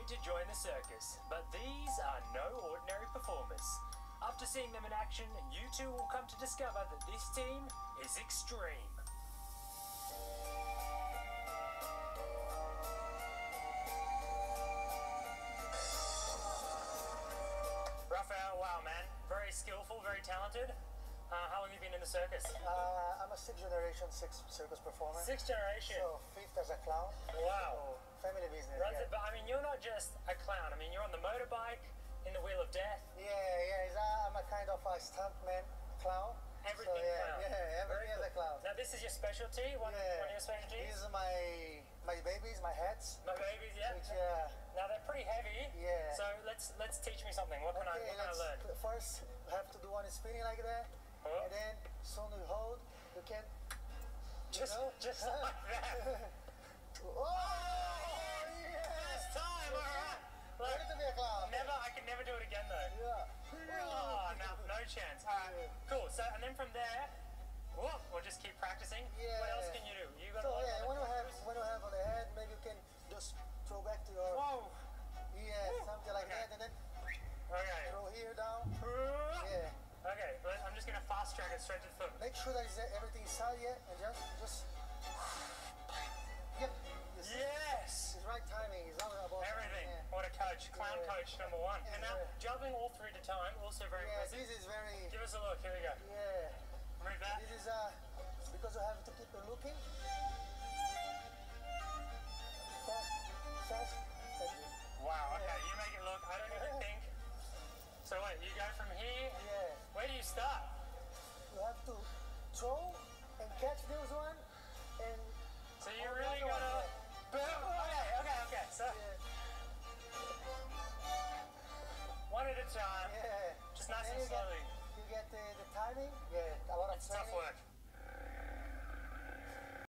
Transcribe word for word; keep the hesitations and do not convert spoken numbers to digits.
to join the circus, but these are no ordinary performers. After seeing them in action, you two will come to discover that this team is extreme. Raphael, wow man, very skillful, very talented. Uh, how long have you been in the circus? Uh, I'm a sixth generation six circus performer. Sixth generation? So fifth as a clown. Wow. So family business. Runs yeah. it, but I mean, you're not just a clown. I mean, you're on the motorbike, in the Wheel of Death. Yeah, yeah. It's, uh, I'm a kind of a stuntman clown. Everything so, yeah, clown. Yeah, everything Very as a clown. Now this is your specialty? One, yeah. one of your specialties? These are my my babies, my hats. My babies, yeah. Which, uh, now they're pretty heavy. Yeah. So let's let's teach me something. What can okay, I what can I learn? First, we have to do one spinning like that, oh. and then soon you hold, you can. You just know? just like that. Oh, yeah. First time, all right. Look, ready to be a clown. Never, I can never do it again though. Yeah. Oh, no, no chance. All right, Yeah. cool. So and then from there, whoop, we'll just keep practicing. Yeah. What else can you do? You got So a lot yeah, of when you have moves. when you have on the head, maybe you can just throw back to your. Whoa. Yeah, Woo. something like Okay. that, and then Okay. throw here down. Yeah. Yeah. Okay, but I'm just gonna fast track it straight to the foot. Make sure that is everything inside yet, and just just. Yep. This Yes. is right timing. It's all about Everything. Yeah. What a coach. Clown Yeah. coach number one. And now Yeah. jumping all three at a time, also very Yeah, impressive. this is very. Give us a look. Here we go. Yeah. Move that. This is uh because you have to keep it looking. Fast, fast. Thank you. Wow. Okay, Yeah. you make it look. I don't even think. So wait, you go from here. Yeah. Where do you start? You have to throw and catch this one, and. So you hold really that one, gotta. yeah. Boom. Okay. Okay. Okay. So Yeah. one at a time. Yeah. Just nice Then and you get- slowly. You get the, the timing. Yeah, a lot of It's tough training. work.